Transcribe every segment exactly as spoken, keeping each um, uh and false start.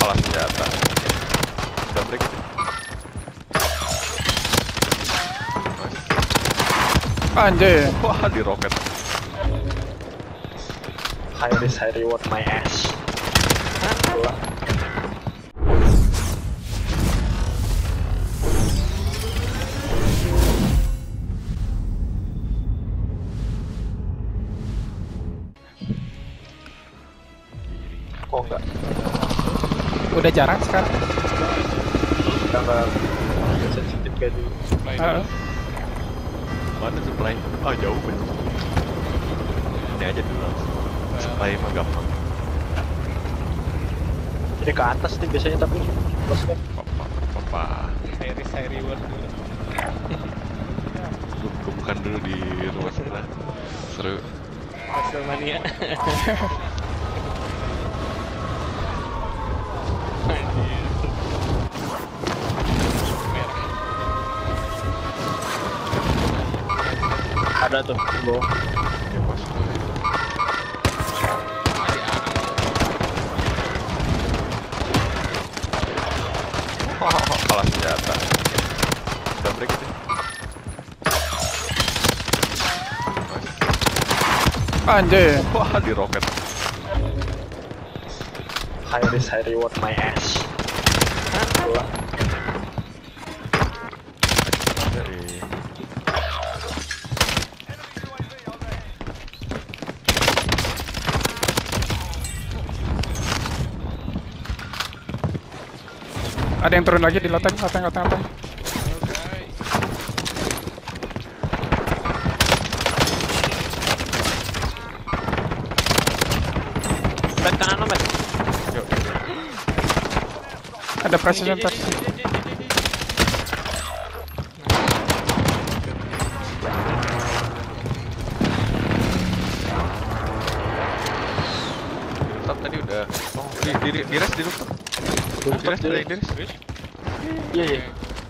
Kepala senjata. Udah break itu. Anjir. Wah, di roket. High risk, high reward my ass. Kok enggak? Udah jarang sekarang. Udah enggak sensitif kayak dulu. Uh, Mana supply? Ah, jauh bener. Ini aja dulu langsung. Supply mah gampang. Jadi ke atas nih biasanya tapi bosnya. Papa, papa. High risk, high reward dulu. Gue bukan dulu di rumah sebelah. Seru. Hasil mania. Anjir. Merah. Ada tuh, bro. Ya pas. Wah, kepala senjata. Udah break itu. anjir. Wah, di roket. High risk, high reward my ass. Gua. Dari Ada yang turun lagi di loteng, loteng, loteng, loteng. Bet kanan lo, Bet. yuk. Ada precision touch. Rooftop tadi udah. Oh, di di di, di rest di rooftop. Di rest, di rest, di rest. Iya, iya.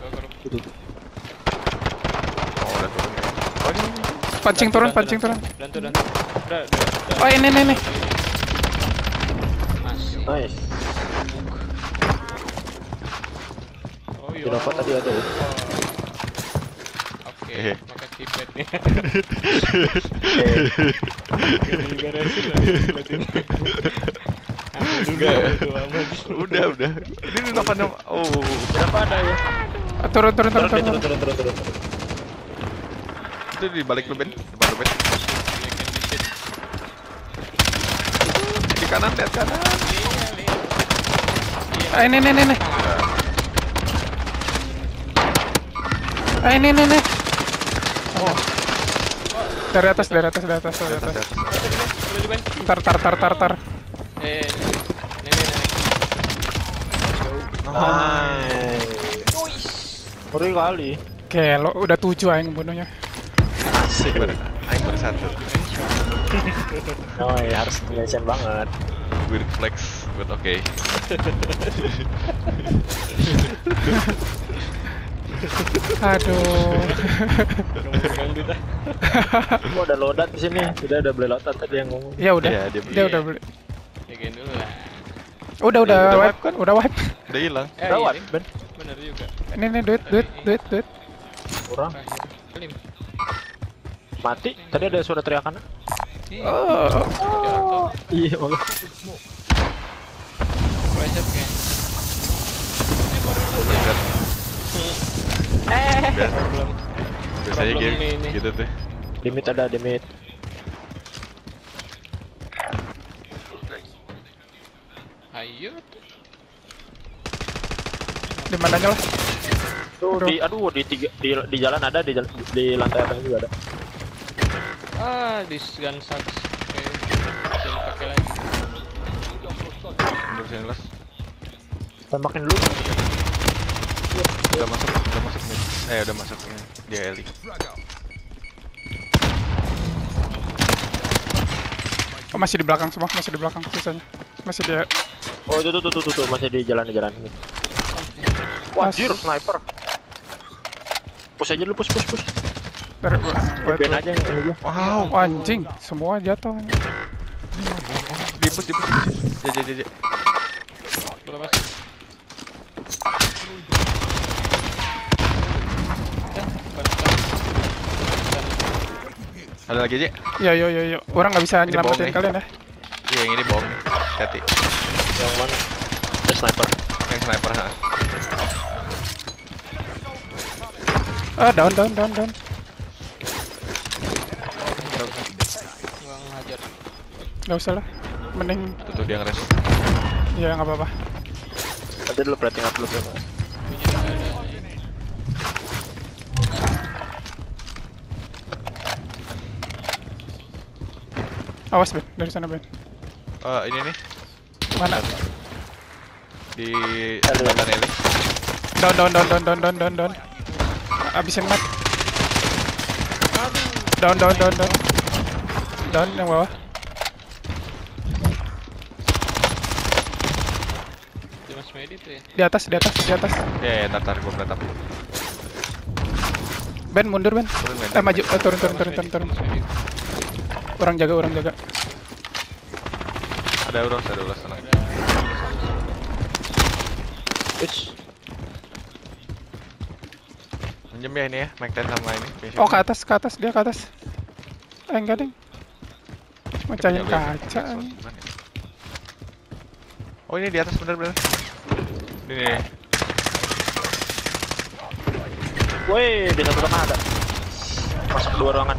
Oh, udah turun. Oh, ini, ini. Pancing turun, pancing turun. Bantu, bantu. Udah, udah, udah. Oh ini, ini, ini. Masih. Nice. Oh iya. Di dapat tadi ada ya. Oke, Eh. pakai keypad nih. Eh, Gak beresin lagi liatin. Enggak. Udah, Udah, udah. Ini delapan nama. Oh, berapa ada ya? Ah, Turun, turun, turun, Turun, turun. turun, turun, turun, turun. itu di balik lu, Ben. Depan lu, Ben. Di kanan, lihat kanan. Ah ini, ini, ini. Ah ini, ini, ini. Oh. Dari atas, dari atas, dari atas, dari atas. Tar, tar, tar, tar, tar. Eh, nenek, nenek. Nice. Ngeri kali. Oke, lo udah tujuh aing bunuhnya. Asik. Ber- Aing baru satu. Oh ya harus ngelesin banget. Weird flex, but okay. Aduh. Pegang kita. Gua ada loadout di sini. Udah ada beli loadout tadi yang ngomong. Ya udah, Iya, dia beli. dia udah beli. Jagain dulu lah. Udah, udah, Udah wipe wipe kan? Udah wipe. Udah hilang. Eh, Udah iya, what, Lim. Ben? Bener juga. Ini nih duit, duit, duit, duit. Kurang. Terakhir. Lim. Mati. Tadi ada suara teriakan. Iya. Oh. Jatuh. Iya, malah. Pressure kayak. Eh. Biasa, Belum. biasanya Problem game ini. gitu tuh. Limit ada limit. Ayo. Di mananya lah? Tuh Aduh. di aduh di tiga di, di jalan ada di jalan, di lantai atas juga ada. Ah, this gun sucks. Oke. Jangan pakai lagi. Mundur sini, Las. Tembakin dulu. Udah masuk, udah masuk nih. Eh, udah masuk nih. Dia Eli. Oh masih di belakang semua, masih di belakang sisanya. Masih dia. Oh itu tuh tuh tuh tuh, tuh. Masih di jalan di jalan ini. Wah, anjir, sniper. Push aja dulu, push push push. Dari Ben aja yang ini gua. Wow, Oh, anjing, semua jatuh. dipus, dipus. Ya, ya, ya, ya. lepas. Ya, bantah. Ada lagi aja. Yo yo yo yo. Orang nggak bisa Ini bohong nyelamatin nih. kalian ya. Iya yang ini bohong nih. Hati. Yang mana? Ada sniper. Yang sniper ha. Ah down down down down. Nggak ngajar. Gak usah lah. Mending Tuh tuh dia ngeres. ya nggak apa-apa. Nanti dulu plating up dulu ya. Punya nggak ada ini. Awas Ben, dari sana Ben. Eh ini nih Mana? di jembatan Eli. Down down down down down down down down. Abisin mat. Down down down down. Down yang bawah. Dia Mas Medi tuh ya. Di atas, di atas, di atas. Ya ya ntar ntar gua menatap. Ben mundur Ben. Turun Ben. Eh maju, eh, turun turun turun turun turun. Mas Medi. Orang jaga, orang jaga. Ada uras ada uras tenang. Wih. Minjem ya ini ya, Mac ten sama ini. Oh ke atas, ke atas, dia ke atas. Eh enggak ding. Mecahin kaca. Oh ini di atas bener-bener. Ini nih. Woi, di satu tengah ada. Masuk ke dua ruangan.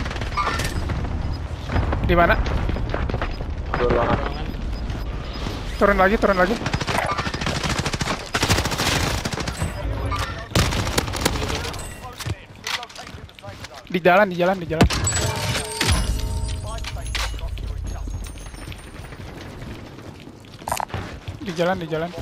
Di mana? Dua ruangan. Ruangan. Turun lagi, turun lagi. Di jalan, di jalan, di jalan. Di jalan, di jalan.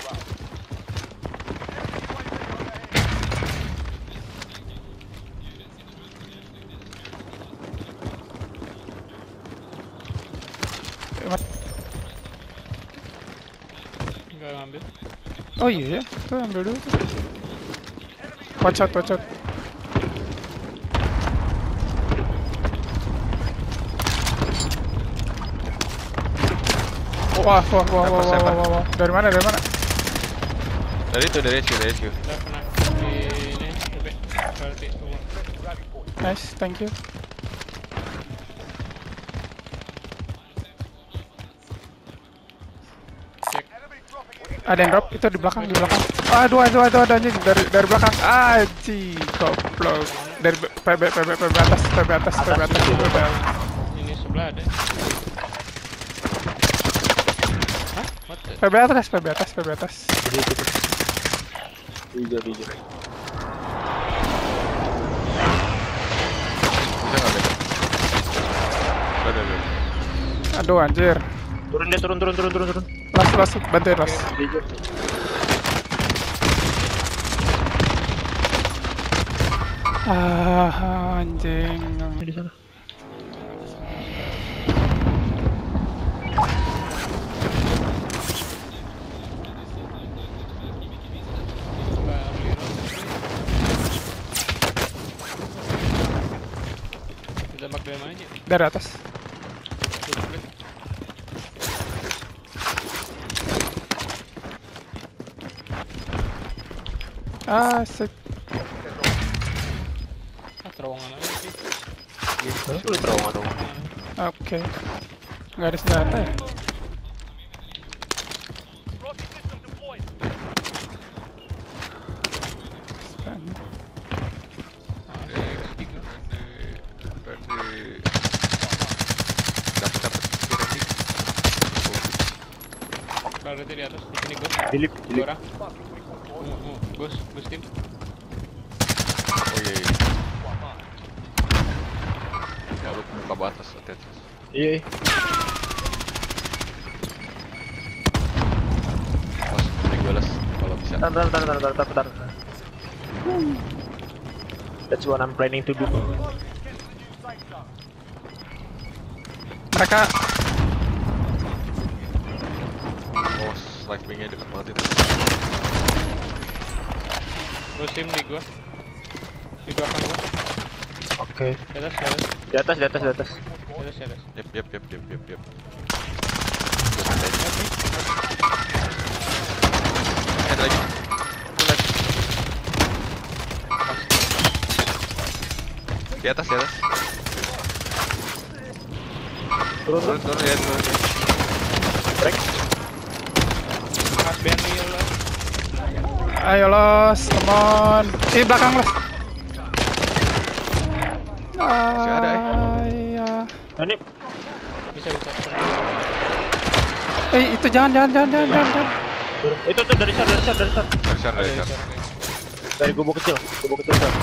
Nggak ngambil. Oh iya ya, tuh ambil dulu. Watch out, watch out. Wah, wah, wah, wah, wah, wah, wah. Dari mana, dari mana? Dari itu dari rescue dari rescue. Udah kena di ini. Oke. Berarti tunggu. Nice, thank you. Cek. Ada yang drop, itu di belakang, di belakang. Aduh, aduh, aduh, aduh, anjing dari dari belakang. Aji, goblok. Dari B- P B, P B, P B atas, P B atas, P B atas. Udah. Ini sebelah ada. Hah? What the? P B atas, P B atas, P B atas. Hijau, hijau. Bisa nggak beda? Ada ada. Aduh, anjir. Turun dia, turun, turun, turun, turun, turun. Las, las, bantuin las. Hijau. Ah, anjing. Di sana. Kita bak dari mana aja? Dari atas. Ah, set. Ah, terowongan aja sih. Lu terowongan dong. Oke. Nggak ada senjata ya? Berarti di atas. Di sini Gus. Dilip, Dua dilip. orang. Uh, uh, Gus, Gus tim. Oh iya iya. Ya lu buka batas hati-hati. Iya, iya. Mas, ini gue les kalau bisa. Bentar, bentar, bentar, bentar, bentar, bentar. That's what I'm planning to do. Mereka Oh, strike wing-nya dekat banget itu. Gus tim di gua. Di belakang gua. Oke. Di atas, di atas. Di atas, di atas, di atas. Di atas, di atas. Yep yep yep yep yep yep. Di atas, di atas. Turun, Turun, turun, ya, turun. break. Mas Benny lah. Ayo los, come on. Ih, belakang los. Masih ada, eh. Iya. Nah, ini Bisa bisa. Eh, itu jangan, jangan, jangan, jangan, jangan. jangan. turun. Itu tuh dari sana, dari sana, dari sana. Dari sana, dari Ada sana. bisa. Dari gubuk kecil, gubuk kecil sana.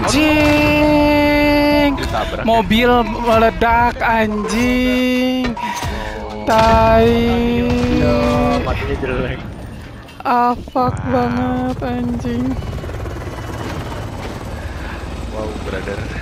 Anjing. Ditabrak. Mobil meledak, anjing. Tai. Ya, matinya jelek. Ah, fuck banget, anjing. Wow, brother.